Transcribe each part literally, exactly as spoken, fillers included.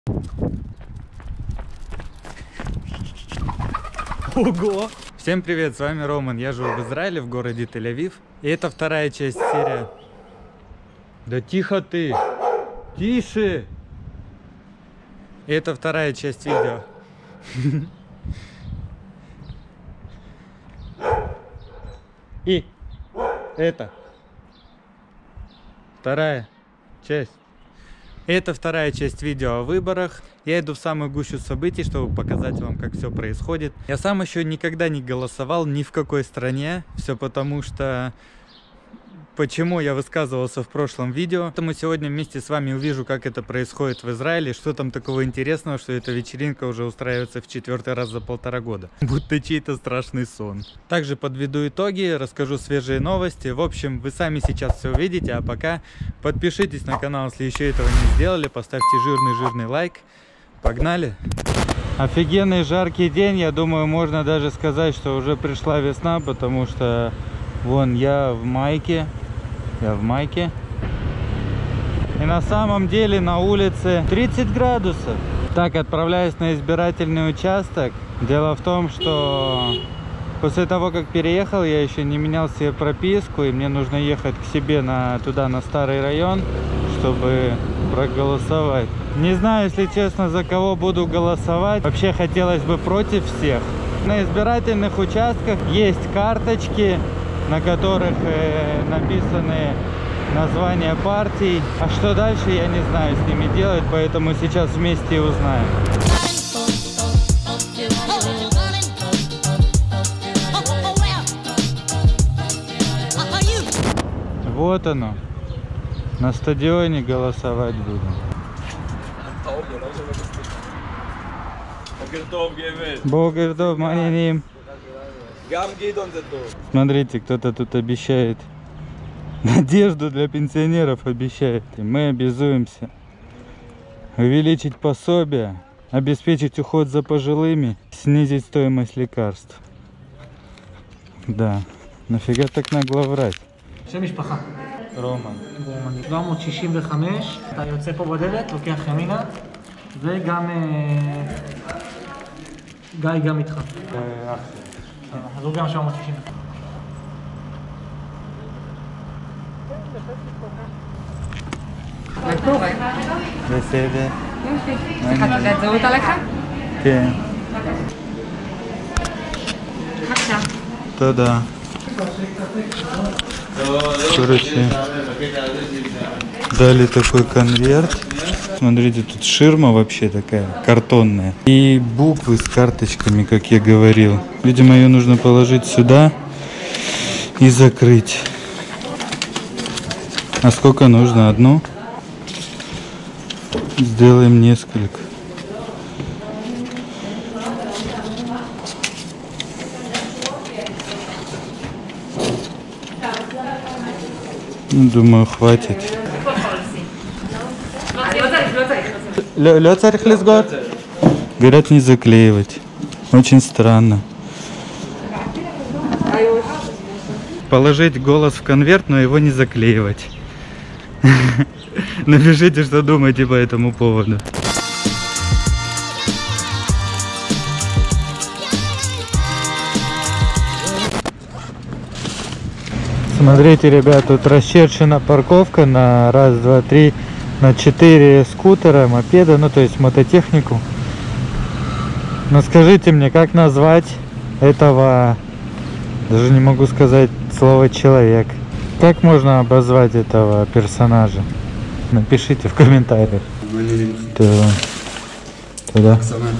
Ого! Всем привет, с вами Роман. Я живу в Израиле, в городе Тель-Авив. И это вторая часть серии. Да тихо ты! Тише! И это вторая часть видео. И это вторая часть. Это вторая часть видео о выборах. Я иду в самую гущу событий, чтобы показать вам, как все происходит. Я сам еще никогда не голосовал ни в какой стране. Все потому что... Почему я высказывался в прошлом видео. Поэтому сегодня вместе с вами увижу, как это происходит в Израиле. Что там такого интересного, что эта вечеринка уже устраивается в четвертый раз за полтора года. Будто чей-то страшный сон. Также подведу итоги, расскажу свежие новости. В общем, вы сами сейчас все увидите. А пока подпишитесь на канал, если еще этого не сделали. Поставьте жирный-жирный лайк. Погнали! Офигенный жаркий день. Я думаю, можно даже сказать, что уже пришла весна, потому что вон я в майке. Я в майке. И на самом деле на улице тридцать градусов. Так, отправляюсь на избирательный участок. Дело в том, что после того, как переехал, я еще не менял себе прописку. И мне нужно ехать к себе на, туда, на старый район, чтобы проголосовать. Не знаю, если честно, за кого буду голосовать. Вообще хотелось бы против всех. На избирательных участках есть карточки, на которых э, написаны названия партий. А что дальше, я не знаю с ними делать, поэтому сейчас вместе и узнаем. Вот оно. На стадионе голосовать будем. Богердов, маниним. Смотрите, кто-то тут обещает. Надежду для пенсионеров обещает. И мы обязуемся увеличить пособие, обеспечить уход за пожилыми, снизить стоимость лекарств. Да, нафига так нагло врать? Роман. שבע מאות שישים וחמש, אתה יוצא פה בדלת, לוקח ימינה, וגם גיא גם איתך. אז הוא גם שבע מאות שישים וחמש. מה קורה? בסדר. צריך תעודת זהות עליך? כן. בבקשה. תודה. Короче, дали такой конверт. Смотрите, тут ширма вообще такая картонная. И буквы с карточками, как я говорил. Видимо, ее нужно положить сюда и закрыть. А сколько нужно? Одну? Сделаем несколько. Думаю, хватит. Лё царь лесгор? Говорят, не заклеивать. Очень странно. Положить голос в конверт, но его не заклеивать. Напишите, что думаете по этому поводу. Смотрите, ребят, тут расчерчена парковка на раз, два, три, на четыре скутера, мопеда, ну то есть мототехнику. Но скажите мне, как назвать этого, даже не могу сказать слово человек. Как можно обозвать этого персонажа? Напишите в комментариях. Туда. Туда.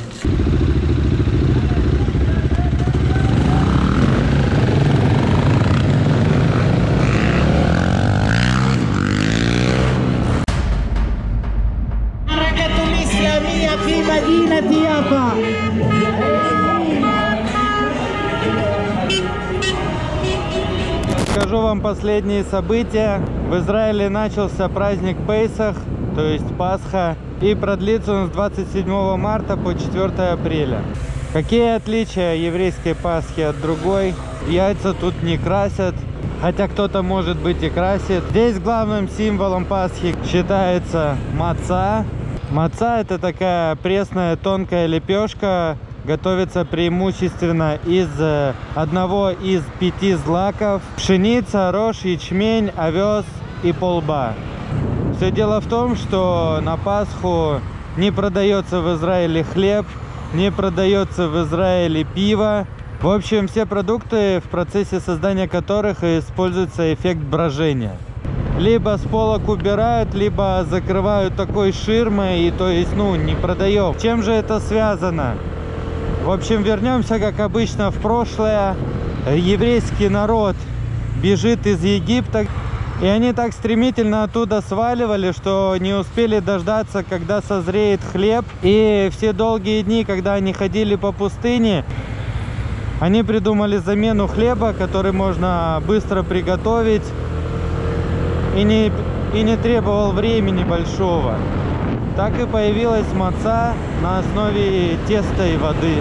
Расскажу вам последние события. В Израиле начался праздник Пейсах, то есть Пасха, и продлится он с двадцать седьмого марта по четвёртое апреля. Какие отличия еврейской Пасхи от другой? Яйца тут не красят, хотя кто-то, может быть, и красит. Здесь главным символом Пасхи считается маца. Маца — это такая пресная тонкая лепешка, готовится преимущественно из одного из пяти злаков: пшеница, рожь, ячмень, овес и полба. Все дело в том, что на Пасху не продается в Израиле хлеб, не продается в Израиле пиво. В общем, все продукты, в процессе создания которых используется эффект брожения. Либо с полок убирают, либо закрывают такой ширмой, и то есть, ну, не продаем. Чем же это связано? В общем, вернемся, как обычно, в прошлое. Еврейский народ бежит из Египта, и они так стремительно оттуда сваливали, что не успели дождаться, когда созреет хлеб. И все долгие дни, когда они ходили по пустыне, они придумали замену хлеба, который можно быстро приготовить и не, и не требовал времени большого. Так и появилась маца на основе теста и воды.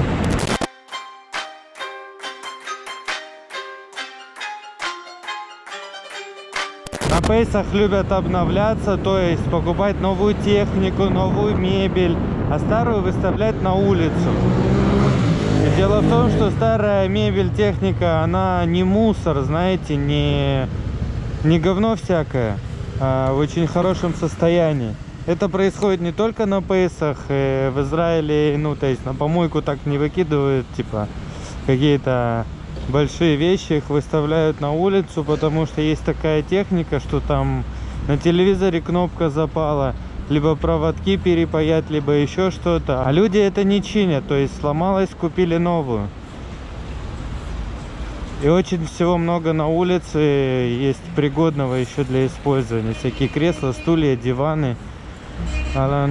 На Песах любят обновляться, то есть покупать новую технику, новую мебель, а старую выставлять на улицу. И дело в том, что старая мебель, техника, она не мусор, знаете, не, не говно всякое, а в очень хорошем состоянии. Это происходит не только на Песах, в Израиле, ну, то есть на помойку так не выкидывают, типа, какие-то большие вещи, их выставляют на улицу, потому что есть такая техника, что там на телевизоре кнопка запала, либо проводки перепаять, либо еще что-то. А люди это не чинят, то есть сломалось, купили новую. И очень всего много на улице есть пригодного еще для использования. Всякие кресла, стулья, диваны. Алан.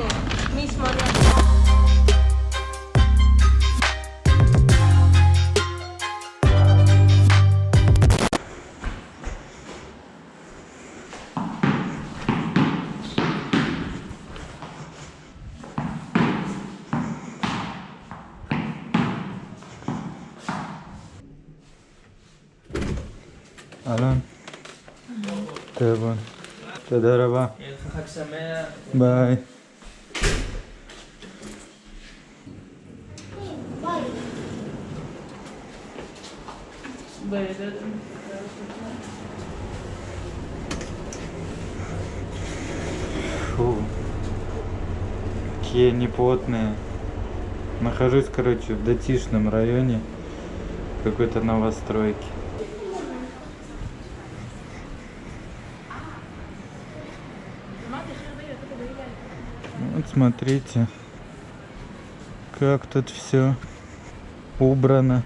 אהלן. תבון. תודה רבה. חג שמח. ביי. Фу. Какие они потные. Нахожусь, короче, в Датишном районе какой-то новостройки. Вот смотрите, как тут все убрано.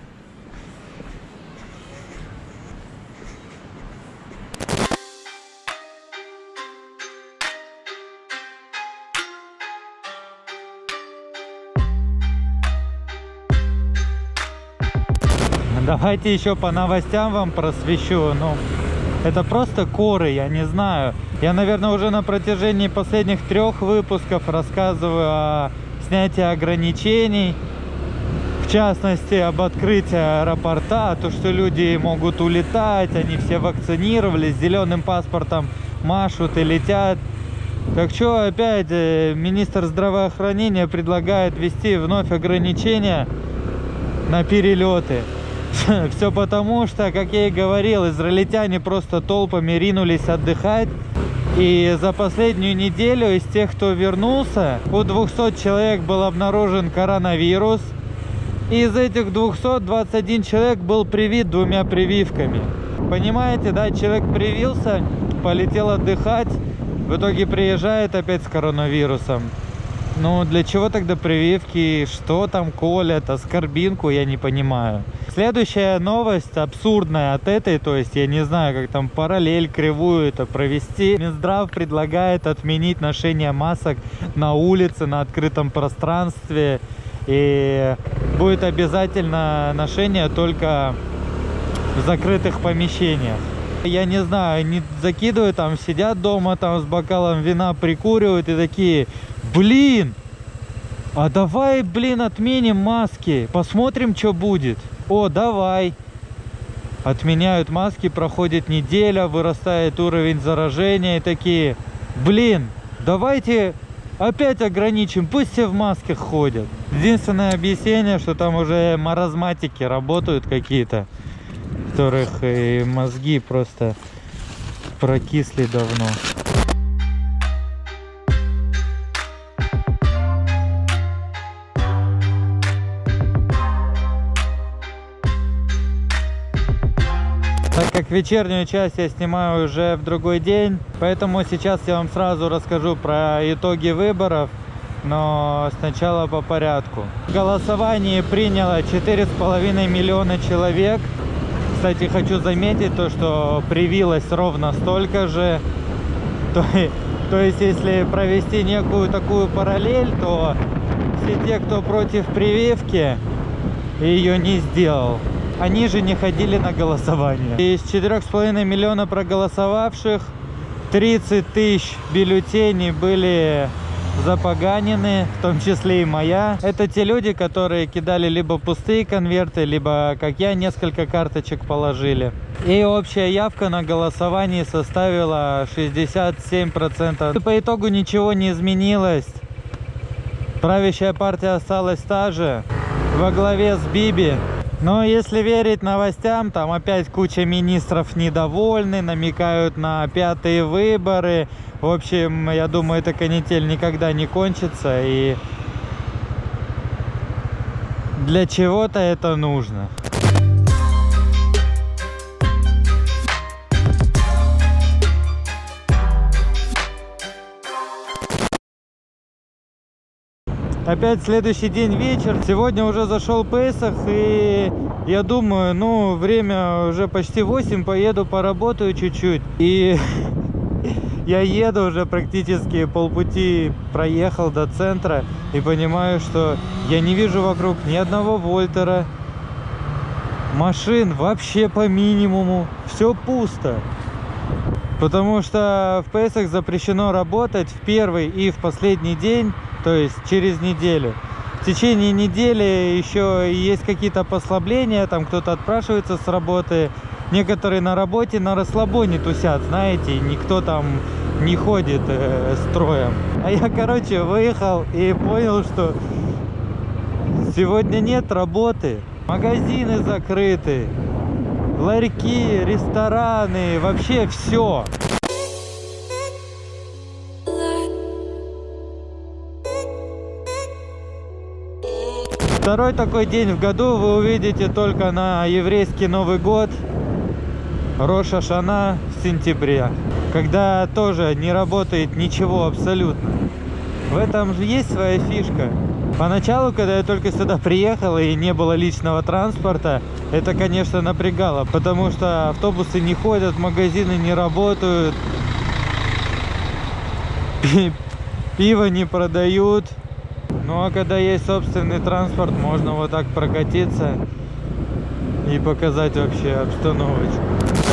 Давайте еще по новостям вам просвещу. Ну, это просто коры, я не знаю. Я, наверное, уже на протяжении последних трех выпусков рассказываю о снятии ограничений. В частности, об открытии аэропорта, то, что люди могут улетать, они все вакцинировались, с зеленым паспортом машут и летят. Так что опять министр здравоохранения предлагает ввести вновь ограничения на перелеты. Все потому, что, как я и говорил, израильтяне просто толпами ринулись отдыхать. И за последнюю неделю из тех, кто вернулся, у двухсот человек был обнаружен коронавирус. И из этих двухсот двадцать один человек был привит двумя прививками. Понимаете, да, человек привился, полетел отдыхать, в итоге приезжает опять с коронавирусом. Ну, для чего тогда прививки? Что там колят? Аскорбинку? Я не понимаю. Следующая новость абсурдная от этой, то есть я не знаю, как там параллель, кривую это провести. Минздрав предлагает отменить ношение масок на улице, на открытом пространстве. И будет обязательно ношение только в закрытых помещениях. Я не знаю, они закидывают, там сидят дома там с бокалом вина, прикуривают и такие: блин, а давай, блин, отменим маски, посмотрим, что будет. О, давай. Отменяют маски, проходит неделя, вырастает уровень заражения и такие: блин, давайте Опять ограничим, пусть все в масках ходят. Единственное объяснение, что там уже маразматики работают какие-то, которых и мозги просто прокисли давно. Так как вечернюю часть я снимаю уже в другой день, поэтому сейчас я вам сразу расскажу про итоги выборов, но сначала по порядку. Голосование приняло четыре с половиной миллиона человек. Кстати, хочу заметить то, что привилось ровно столько же. То, то есть, если провести некую такую параллель, то все те, кто против прививки, ее не сделал, они же не ходили на голосование. Из четырёх с половиной миллиона проголосовавших тридцать тысяч бюллетеней были запоганены, в том числе и моя. Это те люди, которые кидали либо пустые конверты, либо, как я, несколько карточек положили. И общая явка на голосовании составила шестьдесят семь процентов. По итогу ничего не изменилось. Правящая партия осталась та же, во главе с Биби. Но если верить новостям, там опять куча министров недовольны, намекают на пятые выборы. В общем, я думаю, эта канитель никогда не кончится, и для чего-то это нужно. Опять следующий день, вечер. Сегодня уже зашел Песах, и я думаю, ну, время уже почти восемь, поеду поработаю чуть-чуть. И я еду уже практически полпути, проехал до центра, и понимаю, что я не вижу вокруг ни одного Вольтера. Машин вообще по минимуму, все пусто. Потому что в Песах запрещено работать в первый и в последний день, то есть через неделю. В течение недели еще есть какие-то послабления, там кто-то отпрашивается с работы, некоторые на работе на расслабоне тусят, знаете, никто там не ходит э, строем. А я, короче, выехал и понял, что сегодня нет работы, магазины закрыты, ларьки, рестораны, вообще все. Второй такой день в году вы увидите только на еврейский Новый год, Рош ха-Шана, в сентябре, когда тоже не работает ничего абсолютно. В этом же есть своя фишка. Поначалу, когда я только сюда приехал и не было личного транспорта, это, конечно, напрягало, потому что автобусы не ходят, магазины не работают, пиво не продают. Ну а когда есть собственный транспорт, можно вот так прокатиться и показать вообще обстановочку.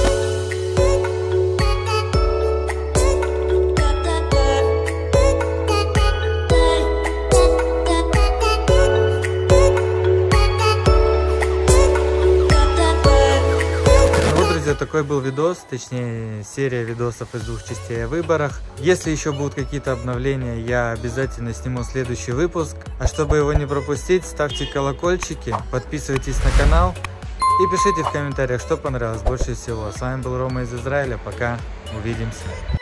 Такой был видос, точнее серия видосов из двух частей о выборах. Если еще будут какие-то обновления, я обязательно сниму следующий выпуск. А чтобы его не пропустить, ставьте колокольчики, подписывайтесь на канал и пишите в комментариях, что понравилось больше всего. С вами был Рома из Израиля, пока, увидимся.